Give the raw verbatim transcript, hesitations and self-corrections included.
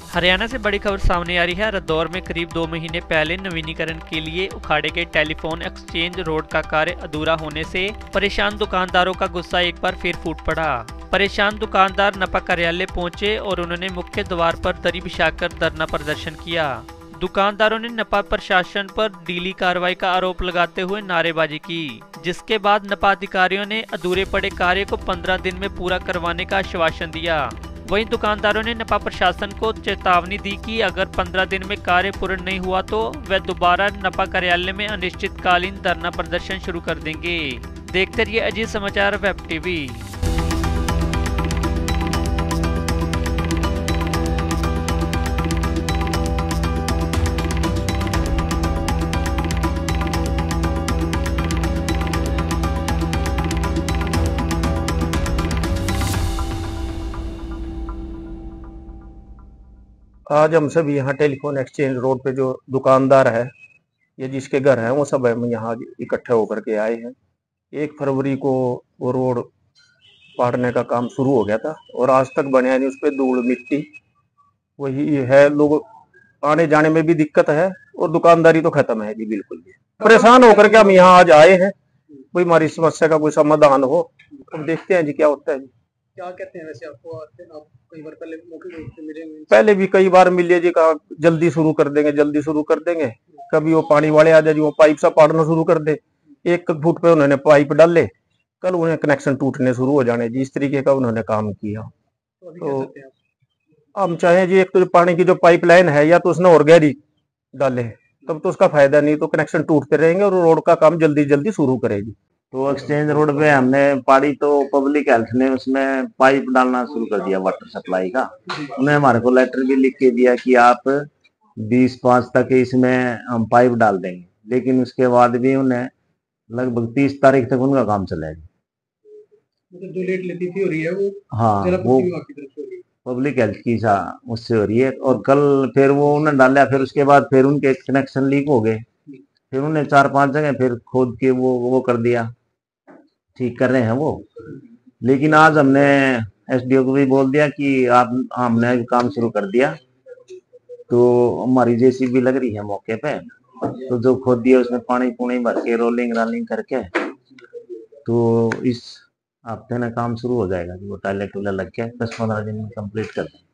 हरियाणा से बड़ी खबर सामने आ रही है। रदौर में करीब दो महीने पहले नवीनीकरण के लिए उखाड़े गए टेलीफोन एक्सचेंज रोड का कार्य अधूरा होने से परेशान दुकानदारों का गुस्सा एक बार फिर फूट पड़ा। परेशान दुकानदार नपा कार्यालय पहुंचे और उन्होंने मुख्य द्वार पर दरी बिछाकर धरना प्रदर्शन किया। दुकानदारों ने नपा प्रशासन पर ढीली कार्रवाई का आरोप लगाते हुए नारेबाजी की, जिसके बाद नपा अधिकारियों ने अधूरे पड़े कार्य को पंद्रह दिन में पूरा करवाने का आश्वासन दिया। वहीं दुकानदारों ने नपा प्रशासन को चेतावनी दी कि अगर पंद्रह दिन में कार्य पूर्ण नहीं हुआ तो वे दोबारा नपा कार्यालय में अनिश्चितकालीन धरना प्रदर्शन शुरू कर देंगे। देखते रहिए अजीत समाचार वेब टीवी। आज हम सब यहाँ टेलीफोन एक्सचेंज रोड पे जो दुकानदार है ये जिसके घर है वो सब हम यहाँ इकट्ठे होकर के आए हैं। एक फरवरी को वो रोड पाड़ने का काम शुरू हो गया था और आज तक बने नहीं, उस पर धूल मिट्टी वही है। लोग आने जाने में भी दिक्कत है और दुकानदारी तो खत्म है जी, बिल्कुल भी परेशान होकर के हम यहाँ आज आए हैं। कोई हमारी समस्या का कोई समाधान हो तो देखते हैं जी क्या होता है जी। क्या कहते हैं वैसे आपको? आप कई बार पहले मौके पे मिले? पहले भी कई बार मिले जी, कहा जल्दी शुरू कर देंगे जल्दी शुरू कर देंगे। कभी वो पानी वाले आ जाए जी, वो पाइप सा पाड़ना शुरू कर दे। एक फुट पे उन्होंने पाइप डाले, कल उन्हें कनेक्शन टूटने शुरू हो जाने जी, इस तरीके का उन्होंने काम किया। तो, तो हम चाहें जी, एक तो पानी की जो पाइप लाइन है या तो उसने और गहरी डाले तब तो उसका फायदा नहीं, तो कनेक्शन टूटते रहेंगे और रोड का काम जल्दी जल्दी शुरू करेगी। तो एक्सचेंज रोड पे हमने पाड़ी तो पब्लिक हेल्थ ने उसमें पाइप डालना शुरू कर दिया वाटर सप्लाई का। उन्हें हमारे को लेटर भी लिख के दिया कि आप बीस पाँच तक इसमें हम पाइप डाल देंगे, लेकिन उसके बाद भी उन्हें लगभग तीस तारीख तक उनका काम चलेगा। मतलब जो लेट लतीफी हो रही है वो हाँ वो पब्लिक हेल्थ की सा उससे हो रही है। और कल फिर वो उन्हें डाला, फिर उसके बाद फिर उनके कनेक्शन लीक हो गए, फिर उन्हें चार पांच जगह फिर खोद के वो वो कर दिया, ठीक कर रहे हैं वो। लेकिन आज हमने एसडीओ को भी बोल दिया कि आप हमने काम शुरू कर दिया, तो हमारी जेसीबी लग रही है मौके पे, तो जो खोद दिया उसमें पानी पुणी भर के रोलिंग रालिंग करके तो इस हफ्ते में काम शुरू हो जाएगा। वो टॉयलेट टूले लग के दस पंद्रह दिन में कंप्लीट कर देंगे।